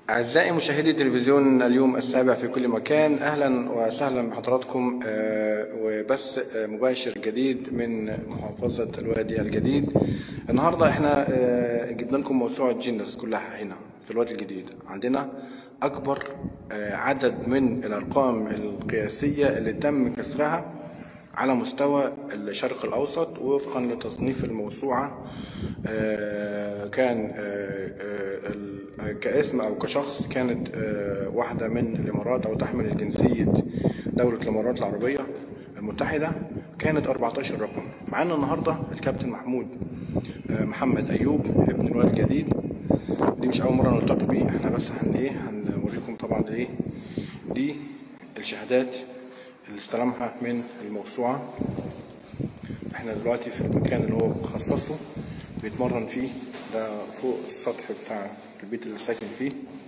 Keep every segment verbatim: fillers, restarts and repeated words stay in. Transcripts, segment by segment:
أعزائي مشاهدي تلفزيون اليوم السابع في كل مكان، أهلا وسهلا بحضراتكم وبث مباشر جديد من محافظة الوادي الجديد. النهاردة احنا جبنا لكم موسوعة جينيس كلها هنا في الوادي الجديد. عندنا أكبر عدد من الأرقام القياسية اللي تم كسرها على مستوى الشرق الأوسط وفقا لتصنيف الموسوعة. كان كاسم أو كشخص كانت واحدة من الإمارات أو تحمل جنسية دولة الإمارات العربية المتحدة، كانت أربعتاشر رقم. معانا النهاردة الكابتن محمود محمد أيوب ابن الوادي الجديد. دي مش أول مرة نلتقي بيه، احنا بس هن إيه هنوريكم طبعا إيه دي الشهادات اللي استلمها من الموسوعة. احنا دلوقتي في المكان اللي هو خصصه بيتمرن فيه، ده فوق السطح بتاع البيت اللي ساكن فيه.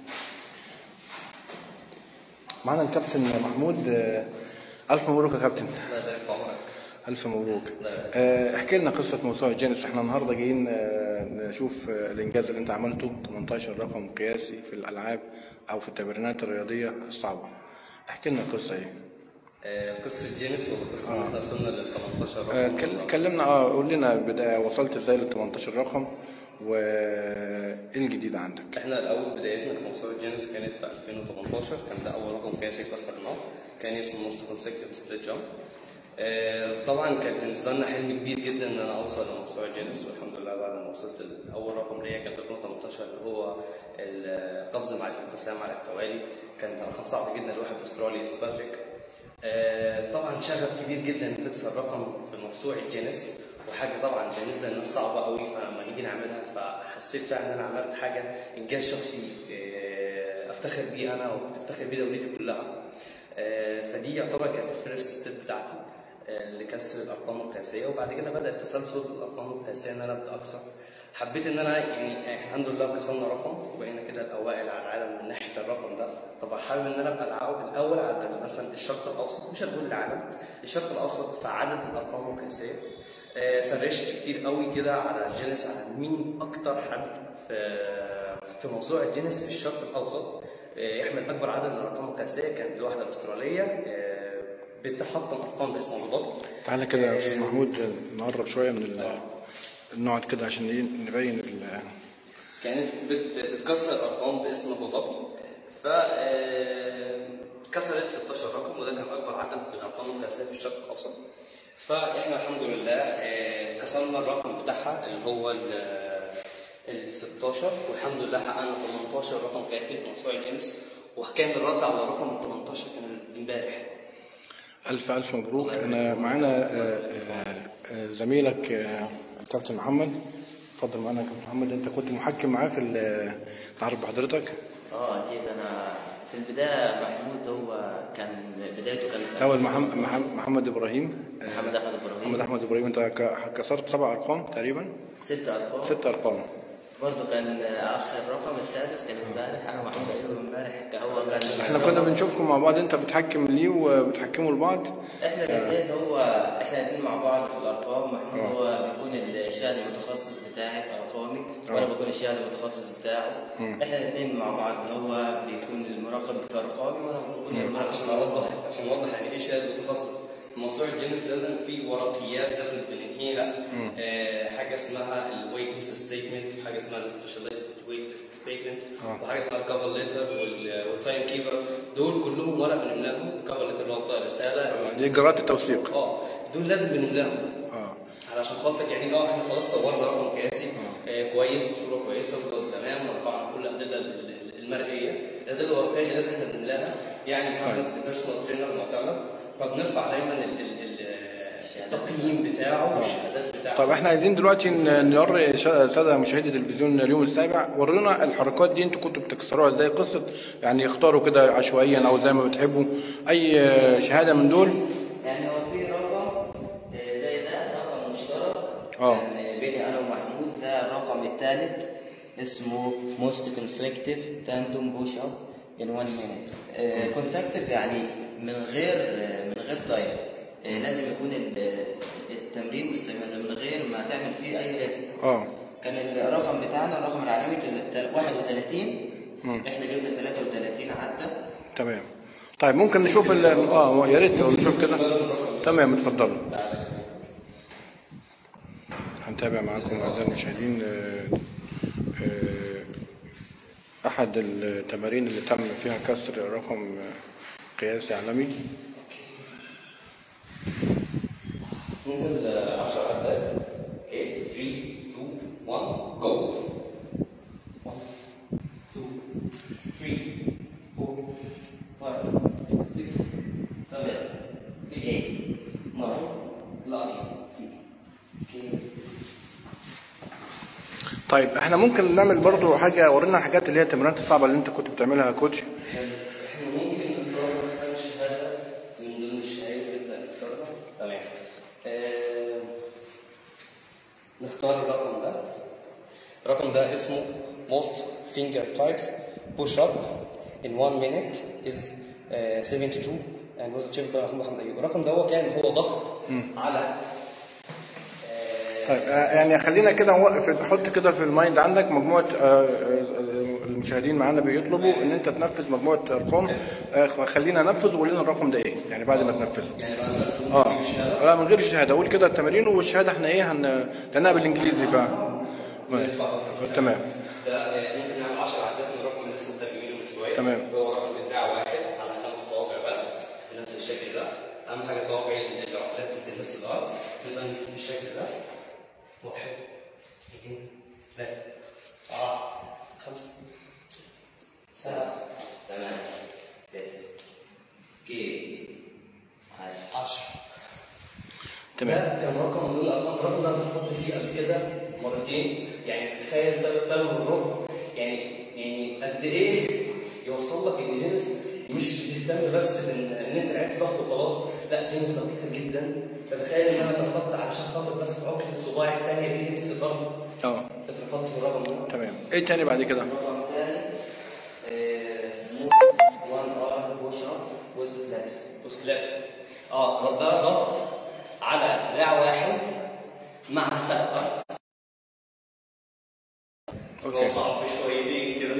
معنا الكابتن محمود. ألف مبروك يا كابتن. الله يبارك في عمرك. ألف مبروك. احكي لنا قصة موسوعة جينيس. احنا النهارده جايين نشوف الإنجاز اللي أنت عملته، تمنتاشر رقم قياسي في الألعاب أو في التمرينات الرياضية الصعبة. احكي لنا القصة إيه؟ قصة جينيس ولا قصة آه. احنا وصلنا لل تمنتاشر رقم؟ آه كلمنا اه قول لنا بداية وصلت ازاي لل تمنتاشر رقم وايه الجديد عندك؟ احنا الاول بدايتنا في موسوعة جينيس كانت في ألفين وتمنتاشر، كان ده اول رقم قياسي كسرناه، كان اسمه موست كونسكتيف سبليت جامب. آه طبعا كان بالنسبه لنا حلم كبير جدا ان انا اوصل لموسوعة جينيس، والحمد لله بعد ما وصلت لاول رقم ليا كان في ألفين وتمنتاشر اللي هو القفز مع الانقسام على التوالي. كان رقم صعب جدا لواحد استرالي اسمه باتريك. آه طبعا شغف كبير جدا ان تكسر رقم في موسوعة جينيس، وحاجه طبعا بالنسبه للناس صعبه قوي، فلما نيجي نعملها فحسيت فعلا ان انا عملت حاجه انجاز شخصي آه افتخر بيه انا وتفتخر بيه دولتي كلها. آه فدي يعتبر كانت الفيرست ستيب بتاعتي آه لكسر الارقام القياسيه، وبعد كده بدات تسلسل الارقام القياسيه ان انا ابدا اكسر. حبيت ان انا يعني الحمد لله كسرنا رقم وبقينا كده الاوائل على العالم من ناحيه الرقم ده. طبعا حابب ان انا ابقى الاول على مثلا الشرق الاوسط، مش هنقول العالم، الشرق الاوسط في عدد الارقام القياسيه. آه سرشت كتير قوي كده على جينيس على مين اكتر حد في في موسوعة جينيس في الشرق الاوسط آه يحمل اكبر عدد من الارقام القياسيه. كانت واحده استراليه آه بتحطم ارقام باسم ابو ظبي. تعالى كده يا استاذ محمود نقرب شويه من ال نقعد كده عشان نبين ال كانت بتكسر الارقام باسم ابو ظبي، ف كسرت ستاشر رقم، وده كان اكبر عدد في الارقام القياسيه في الشرق الاوسط. فاحنا الحمد لله كسرنا الرقم بتاعها اللي هو ال ستاشر، والحمد لله حققنا تمنتاشر رقم قياسي في موسوعة جينيس، وكان الرد على رقم تمنتاشر كان امبارح. الف الف مبروك. انا معانا زميلك الكابتن محمد. اتفضل معانا يا كابتن محمد. انت كنت محكم معاه في تعرف بحضرتك؟ اه اكيد. انا في البدايه محمود هو كان بدايته كان اول محمد محمد ابراهيم محمد احمد ابراهيم محمد احمد ابراهيم. انت كسرت سبع ارقام تقريبا؟ ست ارقام ست ارقام برضه. كان اخر رقم السادس كان امبارح، انا ومحمود ايوب امبارح. هو كان احنا كنا بنشوفكم مع بعض، انت بتحكم ليه وبتحكموا لبعض. احنا الاثنين هو احنا الاثنين مع بعض في الارقام. محمود أوه. هو بيكون الشهر المتخصص بتاعي في ارقامي، وانا بكون الشهر المتخصص بتاعه. مم. احنا الاثنين مع بعض، هو بيكون المراقب في ارقامي وانا بكون المراقب. عشان اوضح عشان اوضح يعني ايه شهر متخصص في موسوعة جينيس، لازم في ورقيات لازم بننهيها. آه حاجه اسمها الويتنس ستيتمنت، وحاجه اسمها السبيشاليست ويتنس ستيتمنت، وحاجه اسمها الكفر ليتر والتايم كيبر. دول كلهم ورق بنملاهم. الكفر ليتر اللي هو بتاع الرساله، دي اجراءات التوثيق. اه دول لازم بنملاهم اه علشان خاطر يعني اه احنا خلاص صورنا رقم قياسي آه كويس وصوره كويسه وجوده تمام، ورفعنا كل الادله المرئيه. الادله الورقيه لازم احنا بنملاها. يعني محمد بيرسونال ترينر معتمد، فبنرفع دايما التقييم بتاعه والشهادات بتاعته. طب احنا عايزين دلوقتي نوري ساده مشاهدي تلفزيون اليوم السابع، ورونا الحركات دي انتوا كنتوا بتكسروها ازاي؟ قصه يعني اختاروا كده عشوائيا او زي ما بتحبوا اي شهاده من دول. يعني هو في رقم زي ده رقم مشترك اه يعني بيني انا ومحمود. ده الرقم الثالث اسمه موست كونستركتيف تاندوم بوش اب in one minute. كونستركتيف يعني من غير من غير تايم. لازم يكون التمرين مستمر من غير ما تعمل فيه اي ريست. اه كان الرقم بتاعنا الرقم العالمي كان واحد وثلاثين احنا جبنا ثلاثة وثلاثين عده. تمام. طيب ممكن نشوف ال اه يا ريت لو نشوف كده. تمام اتفضلوا. هنتابع معاكم اعزائي المشاهدين احد التمارين اللي تم فيها كسر رقم قياسي عالمي. ننزل عشرة عدات. اوكي ثلاثة اتنين واحد جو. واحد اتنين ثلاثة أربعة خمسة ستة سبعة ثمانية تسعة لاست. طيب احنا ممكن نعمل برضو حاجه، ورينا الحاجات اللي هي التمرينات الصعبه اللي انت كنت بتعملها يا كوتش. احنا ممكن نختار مثلا شهاده من ضمن الشهادات تبدا نكسرها. تمام. آه... نختار الرقم ده. الرقم ده اسمه most finger types push up in one minute is uh, seventy-two and was achieved by محمد أيوب. الرقم ده هو كان هو ضغط على طيب يعني خلينا كده نوقف، نحط كده في المايند عندك مجموعه المشاهدين معانا بيطلبوا ان انت تنفذ مجموعه ارقام. خلينا ننفذ وقول لنا الرقم ده ايه يعني بعد ما تنفذه. يعني بعد ما تنفذ اه لا من غير الشهاده، قول كده التمارين والشهاده احنا ايه هن لانها بالانجليزي بقى. تمام. ده ممكن نعمل عشرة عدات من الرقم اللي لسه مترجمينه من شويه. تمام. هو رقم بتاع واحد على خمس صوابع بس في نفس الشكل ده. اهم حاجه صوابع العقلات بتلمس الارض تبقى بالشكل ده. واحد اثنين ثلاثة أربعة خمسة سبعة ثمانية تسعة كي عشرة. تمام. ده كان رقم من الأرقام. الرقم ده هتحط فيه قبل كده مرتين. يعني تخيل سبب سبب الرفع يعني يعني قد إيه يوصل لك إن جينيس مش بتهتم بس بإن أنت لعبت ضغط وخلاص، لا جينيس دقيقة جدا. فتخيل ان انا اترفضت علشان خاطر بس عقله صباعي الثانيه دي لمست الارض. اه اترفضت في الرقم ده. تمام. ايه تاني بعد كده؟ الرقم الثاني one arm push up with flaps. with flaps. اه ده ضغط على دراع واحد مع سقفه. اوكي. صعب شويتين كده.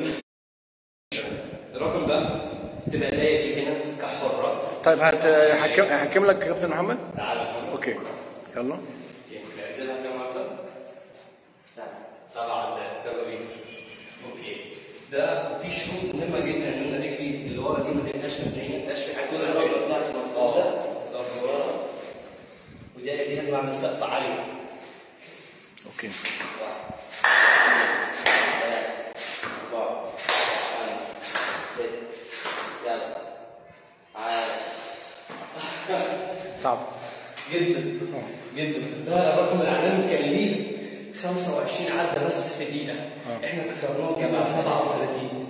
الرقم ده تبقى الايه دي هنا كحره. طيب هحكم هحكم لك يا كابتن محمد. تعالى محمد. اوكي يلا. نعدلها كام عدة؟ سبعة. سبعة عدات. يلا بينا. اوكي. ده في شروط مهمة جدا ان انا رجلي اللي ورا دي ما تبقاش مبنية، ما تبقاش في حاجة كل الرقبة بتاعتي مفروضة. اه السقف ورا. ودي دي لازم اعمل سقف عالي. اوكي. واحد ثلاثة أربعة خمسة ستة سبعة عشرة. صعب جدا جدا. ده الرقم العالمي كان ليه خمسة وعشرين عدة بس في دقيقة. احنا كسرناه في سبعة وثلاثين.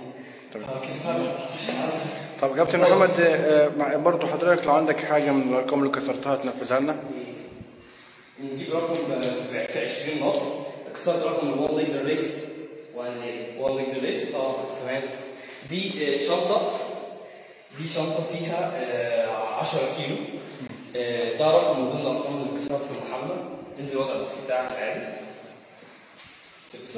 طب كابتن محمد برضه حضرتك لو عندك حاجة من الأرقام اللي كسرتها تنفذها لنا. نجيب رقم في عشرين نقطة. كسرت رقم الوان ليجر ريست. وان ليجر ريست اه تمام. دي شنطة دي شنطة فيها عشرة كيلو. ده رقم من ضمن الأرقام اللي كسرت في محمد. انزل وضع الضغط بتاعك عادي. تكسر.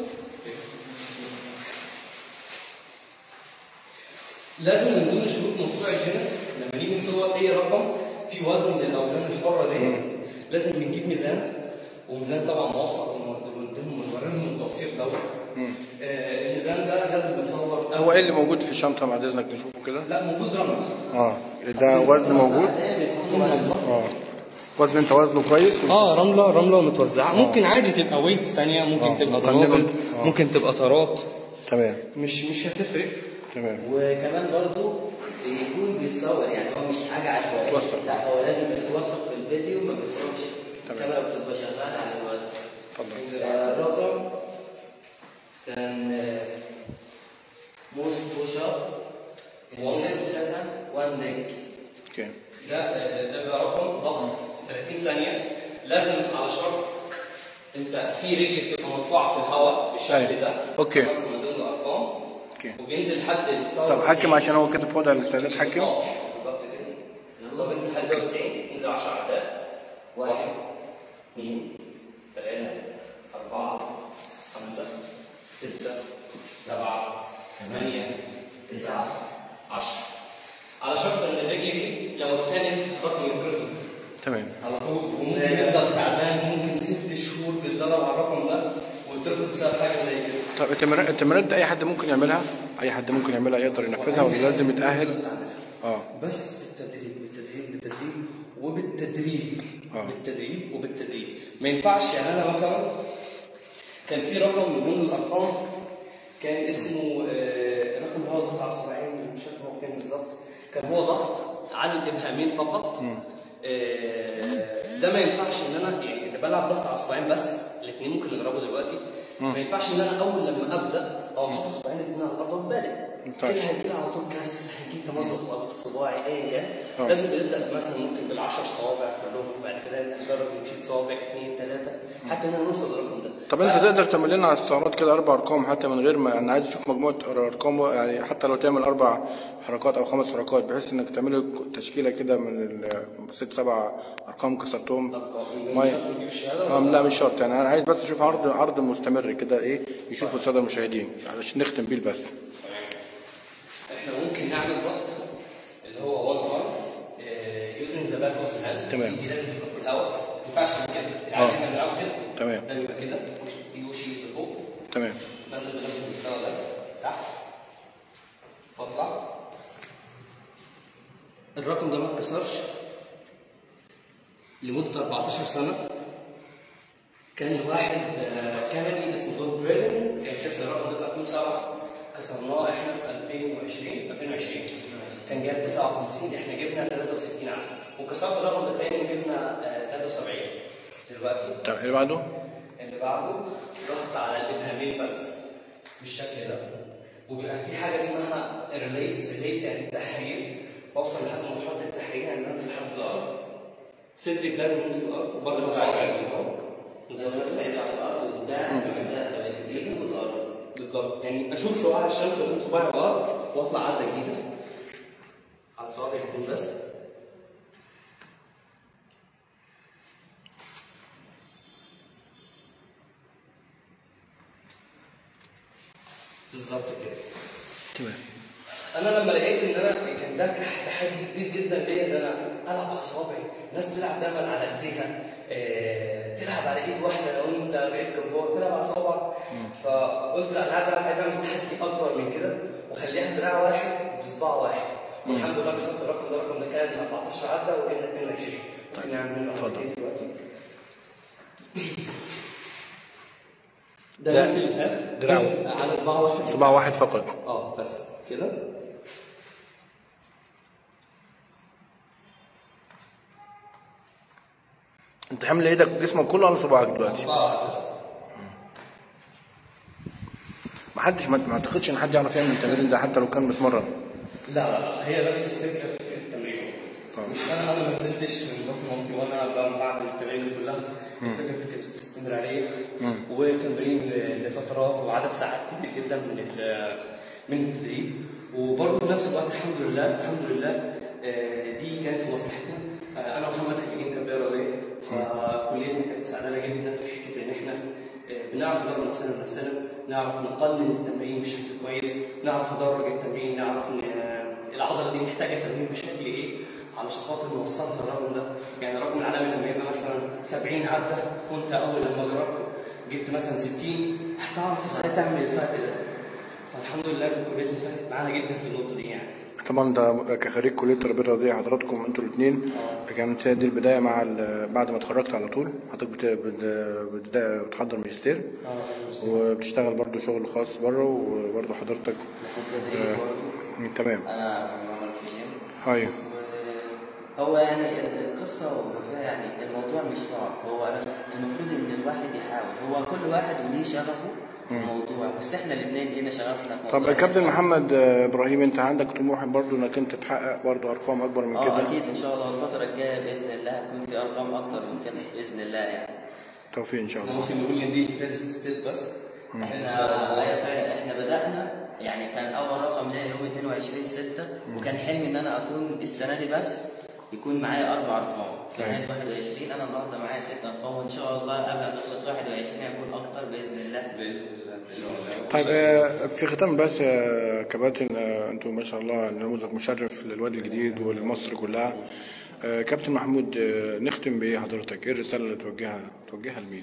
لازم من ضمن شروط موسوعة الجينيس لما نيجي نصور أي رقم في وزن من الأوزان الحرة دي لازم بنجيب ميزان، وميزان طبعا موثق وموريهم التوثيق دوت. آه الميزان ده لازم بنصور. هو ايه اللي موجود في الشنطه بعد اذنك نشوفه كده؟ لا موجود رمل. اه ده وزن موجود. اه وزن انت وزنه كويس. اه رمله رمله متوزعه. آه. ممكن عادي تبقى ويت ثانيه، ممكن آه. تبقى دنابل، آه. ممكن تبقى طارات. تمام. مش مش هتفرق. تمام. وكمان برضو يكون بيتصور، يعني هو مش حاجه عشوائيه. لا هو لازم يتوثق في الفيديو، ما بيخرجش. الكاميرا بتبقى شغاله على الوزن. اتفضل. الرقم كان موست بوش اب ست سكند وان ليج. اوكي. ده ده بيبقى رقم ضغط ثلاثين ثانيه. لازم على شرط انت في رجل بتبقى مرفوعه في الهواء بالشكل ده. اوكي. من ضمن الارقام. اوكي. وبينزل لحد المستوى. طب حكم عشان هو كده في وضع الاستعداد حكم. اه بالظبط كده. يلا بينزل لحد زاويه تسعين، ينزل عشرة عدات. واحد اثنين ثلاثة أربعة خمسة ستة سبعة ثمانية تسعة عشرة، على شرط ان الرجل دي لو كانت رقم يترفض تمام على طول، وممكن يفضل تعبان ممكن ست شهور بيتدرب على الرقم ده ويترفض بسبب حاجه زي كده. طب التمرين التمرينات دي اي حد ممكن يعملها؟ اي حد ممكن يعملها يقدر ينفذها ولا لازم يتاهل؟ اه بس بالتدريب بالتدريب بالتدريب وبالتدريج آه. بالتدريب وبالتدريج. ما ينفعش يعني انا مثلا كان في رقم من ضمن الارقام كان اسمه آه الرقم اللي هو ضغط على الصباعين، مش فاكر هو كان بالظبط، كان هو ضغط على الابهامين فقط. آه ده ما ينفعش ان انا يعني اللي بلعب ضغط على الصباعين بس، الاثنين ممكن نجربه دلوقتي. ما ينفعش ان انا اول لما ابدا او احط صباعين الاثنين على الارض وبادئ كده هيجي على طول كسر، هيجي تمزق في ربطه صباعي ايا كان. أوه. لازم نبدا مثلا ممكن بالعشر صوابع كلهم، بعد كده نجرب نشيل صوابع اثنين ثلاثه حتى ان نوصل للرقم ده. طب انت تقدر تعمل لنا على استعراض كده اربع ارقام حتى من غير ما انا عايز اشوف مجموعه ارقام، يعني حتى لو تعمل اربع حركات او خمس حركات بحيث انك تعمل تشكيله كده من ست سبع ارقام كسرتهم. ما اه لا مش شرط، يعني انا عايز بس اشوف عرض عرض مستمر كده ايه يشوفوا الساده المشاهدين علشان نختم بيه بس. احنا ممكن نعمل ضغط اللي هو وان ار يوزنج ذا باك اوف ذا هاند. تمام. دي لازم تبقى في الهواء، ما ينفعش اعمل كده، يعني احنا بنلعب كده. تمام. ده بيبقى كده في وشي لفوق. تمام. بنزل بنفس المستوى ده تحت واطلع. الرقم ده ما اتكسرش لمده أربعتاشر سنه. كان واحد كندي اسمه دون بريدن كان كسر الرقم ده ألفين وسبعة، كسرناه احنا في ألفين وعشرين ألفين وعشرين كان جايب تسعة وخمسين، احنا جبنا ثلاثة وستين عام، وكسرت الرقم ده تاني وجبنا ثلاثة وسبعين دلوقتي. طب اللي بعده؟ اللي بعده ضغط على الابهامين بس بالشكل ده، وبيبقى في حاجه اسمها ريليس. ريليس يعني التحرير، بوصل لحد مرحله التحرير يعني بنزل لحد الارض، صدري بلازم يلمس الارض وبرضه صوابعي نزلت بعيد عن الارض قدام المسافه بين الايد والارض بالظبط. يعني اشوف شعاع الشمس واشوف صباعي على الارض واطلع عدة جديده على صوابعي الاثنين بس. بالظبط كده. تمام. انا لما لقيت ان انا كان ده تحدي كبير جدا ليا ان انا العب على صوابعي، الناس بتلعب دايما على ايديها، اه تلعب على ايد واحده لو انت بقيت جبار تلعب على صوابعك. فقلت لا انا عايز عايز اعمل تحدي اكبر من كده واخليها دراع واحد بصباع واحد، والحمد لله كسرت الرقم ده. الرقم ده كان أربعتاشر عدى وجبنا اثنين وعشرين. ممكن نعمل منه عدتين دلوقتي. ده نفس اللي فات بس على صباع واحد، صباع واحد فقط. اه بس كده. انت حامل ايدك جسمك كله على صباعك دلوقتي. صباع بس. ما حدش ما اعتقدش ان حد يعرف يعمل التمرين ده حتى لو كان متمرن. لا لا هي بس الفكره في التمرين. مش انا انا ما نزلتش من بطن مامتي وانا بعمل التمارين دي كلها. الفكره فكره الاستمراريه وتمرين لفترات وعدد ساعات كتير جدا من من التدريب، وبرضه في نفس الوقت الحمد لله الحمد لله دي كانت في مصلحتنا. انا ومحمد خريجين تربيه رياضيه، فكليتنا كانت مساعدانا جدا في حته ان احنا بنعرف ندرب نفسنا بنفسنا، نعرف نقلل التمرين بشكل كويس، نعرف ندرج التمرين، نعرف ان العضله دي محتاجه تمرين بشكل ايه علشان خاطر نوصلها للرقم ده. يعني الرقم العالمي لما يبقى مثلا سبعين عده وانت اول لما جربت جبت مثلا ستين، هتعرف ازاي تعمل الفرق ده. فالحمد لله كليتنا فرقت معانا جدا في النقطه دي. يعني طبعا ده كخريج كليه التربيه الرياضيه حضراتكم انتوا الاثنين كانت دي البدايه مع بعد ما اتخرجت على طول حضرتك بتبدا بتحضر ماجستير وبتشتغل برضو شغل خاص بره، وبرضو حضرتك آه تمام. انا بعمل في جيم. ايوه. هو يعني القصه وفيها يعني الموضوع مش صعب، هو بس المفروض ان الواحد يحاول، هو كل واحد وليه شغفه في الموضوع، بس احنا الاثنين لينا شغفنا في طب كابتن محمد ابراهيم، انت عندك طموح برضو انك انت تحقق برضو ارقام اكبر من كده؟ اه اكيد ان شاء الله الفتره الجايه باذن الله هتكون في ارقام اكتر من كده باذن الله. يعني توفيق ان شاء الله. ممكن نقول ان دي فيرست ستيب بس. احنا فعلا احنا بدانا، يعني كان اول رقم ليا يوم اثنين وعشرين ستة، وكان حلمي ان انا اكون السنه دي بس يكون معايا اربع ارقام. كان واحد وعشرين، انا النهارده معايا ست ارقام، وان شاء الله قبل ما تخلص واحد وعشرين هيكون اكتر باذن الله. باذن الله ان شاء الله. طيب آه، في ختام بس يا كباتن، آه، انتم ما شاء الله نموذج مشرف للوادي الجديد ولمصر كلها. آه، كابتن محمود، آه، نختم بايه حضرتك؟ ايه الرساله اللي توجهها توجهها لمين؟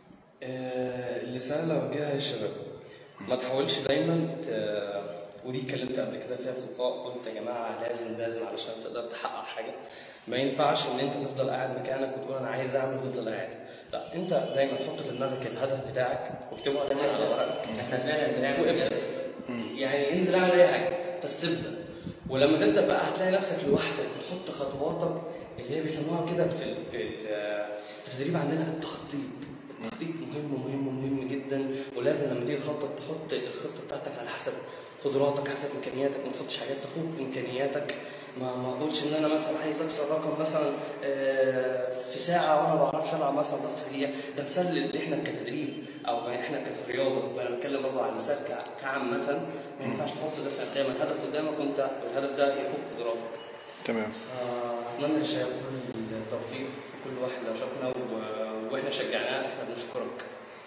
آه، الرسالة اللي أوجهها للشباب، ما تحاولش دايما ت... ودي اتكلمت قبل كده فيها في لقاء، قلت يا جماعة لازم لازم علشان تقدر تحقق حاجة ما ينفعش إن أنت تفضل قاعد مكانك وتقول أنا عايز أعمل وتفضل قاعد، لا أنت دايما حط في دماغك الهدف بتاعك واكتبه على ورقة. احنا فعلا بنعمل كده، يعني انزل اعمل أي حاجة بس ابدأ، ولما تبدأ بقى هتلاقي نفسك لوحدك بتحط خطواتك اللي هي بيسموها كده في ال- في ال- في التدريب عندنا التخطيط. التخطيط مهم مهم مهم جدا، ولازم لما تيجي تخطط تحط الخطه بتاعتك على حسب قدراتك، حسب امكانياتك، ما تحطش حاجات تفوق امكانياتك. ما ما اقولش ان انا مثلا عايز اكسر رقم مثلا آه، في ساعه وانا ما بعرفش العب مثلا ضغط في دقيقه. ده مثال اللي احنا كتدريب او احنا كفي الرياضه، وانا بتكلم برضه على المثال كع- كعامه. ما ينفعش تحط ده قدامك، هدف قدامك وانت الهدف ده يفوق قدراتك. تمام. اتمنى للشباب كل التوفيق، كل واحد لو شافنا و- واحنا شجعناه احنا بنشكرك.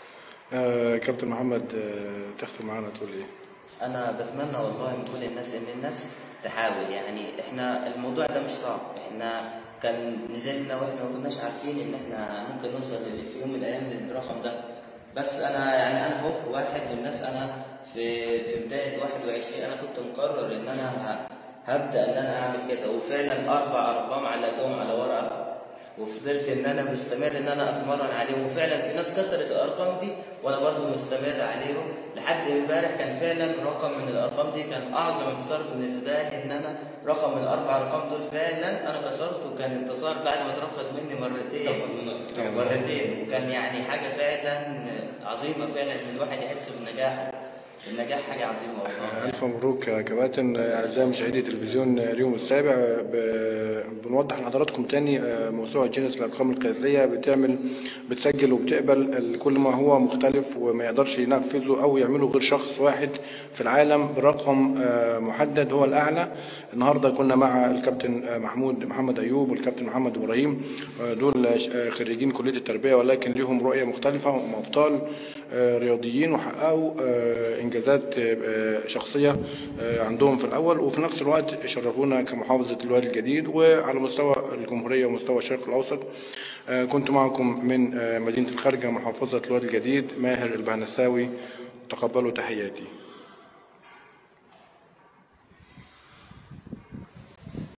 آه، كابتن محمد، آه، تختم معانا تقول ايه؟ انا بتمنى والله من كل الناس ان الناس تحاول. يعني احنا الموضوع ده مش صعب، احنا كان نزلنا واحنا ما كناش عارفين ان احنا ممكن نوصل في يوم من الايام للرقم ده. بس انا يعني انا هو واحد من الناس، انا في في بدايه واحد وعشرين انا كنت مقرر ان انا ه- هبدا ان انا اعمل كده، وفعلا اربع ارقام علقتهم على ورقه، وفضلت ان انا مستمر ان انا اتمرن عليهم، وفعلا في ناس كسرت الارقام دي وانا برضو مستمر عليهم لحد امبارح. كان فعلا رقم من الارقام دي كان اعظم انتصار بالنسبه لي، ان انا رقم من الاربع ارقام دول فعلا انا كسرته، وكان انتصار بعد ما اترفض مني مرتين مرتين وكان يعني حاجه فعلا عظيمه، فعلا ان الواحد يحس بالنجاح. النجاح حاجه عظيمه والله. ألف مبروك يا كباتن. أعزائي مشاهدي تلفزيون اليوم السابع، ب- بنوضح لحضراتكم تاني آه، موسوعة جينيس للأرقام القياسية بتعمل بتسجل وبتقبل ال- كل ما هو مختلف وما يقدرش ينفذه أو يعمله غير شخص واحد في العالم برقم آه، محدد هو الأعلى. النهاردة كنا مع الكابتن آه، محمود محمد أيوب والكابتن محمد إبراهيم، آه، دول آه، خريجين كلية التربية ولكن لهم رؤية مختلفة، وهم أبطال آه، رياضيين وحققوا آه، إنجازات آه، شخصية آه، عندهم في الأول، وفي نفس الوقت شرفونا كمحافظة الوادي الجديد وعلى مستوى الجمهورية ومستوى الشرق الأوسط. آه، كنت معكم من آه، مدينة الخارجة محافظة الوادي الجديد ماهر البهنساوي، تقبلوا تحياتي.